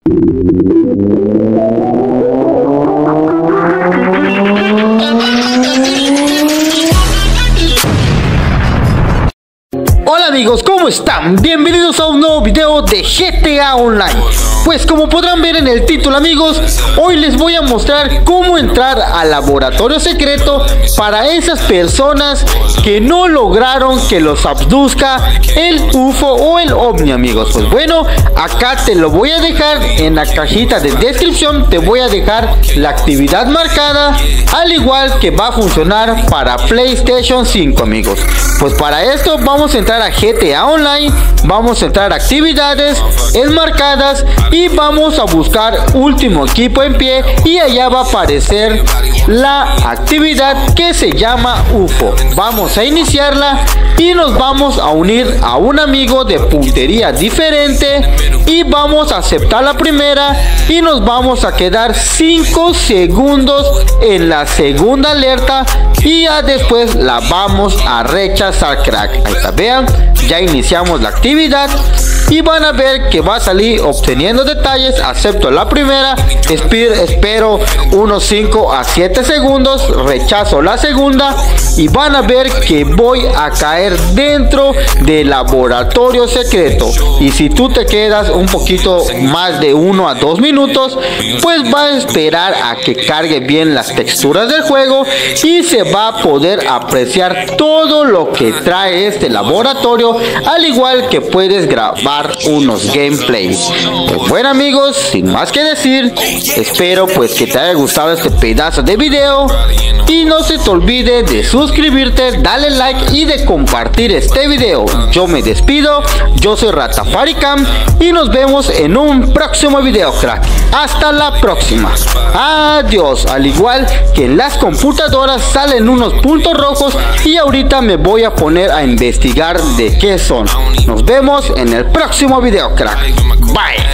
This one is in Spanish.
Hola amigos, ¿cómo están? Bienvenidos a un nuevo video de GTA Online. Pues como podrán ver en el título amigos, hoy les voy a mostrar cómo entrar al laboratorio secreto para esas personas que no lograron que los abduzca el UFO o el OVNI amigos. Pues bueno, acá te lo voy a dejar en la cajita de descripción, te voy a dejar la actividad marcada, al igual que va a funcionar para PlayStation 5 amigos. Pues para esto vamos a entrar a GTA Online, vamos a entrar a actividades enmarcadas y vamos a buscar último equipo en pie, y allá va a aparecer la actividad que se llama UFO. Vamos a iniciarla y nos vamos a unir a un amigo de puntería diferente y vamos a aceptar la primera y nos vamos a quedar 5 segundos en la segunda alerta y ya después la vamos a rechazar, crack. Ahí está, vean, ya iniciamos la actividad y van a ver que va a salir obteniendo detalles. Acepto la primera, espero unos 5 a 7 segundos, rechazo la segunda y van a ver que voy a caer dentro del laboratorio secreto. Y si tú te quedas un poquito más de 1 a 2 minutos, pues va a esperar a que cargue bien las texturas del juego y se va a poder apreciar todo lo que trae este laboratorio, al igual que puedes grabar unos gameplays. Pues bueno amigos, sin más que decir, espero pues que te haya gustado este pedazo de video y no se te olvide de suscribirte, darle like y de compartir este video. Yo me despido, yo soy Ratafaricam y nos vemos en un próximo video, crack. Hasta la próxima, adiós. Al igual que en las computadoras salen unos puntos rojos y ahorita me voy a poner a investigar de qué son. Nos vemos en el próximo video, crack. Bye.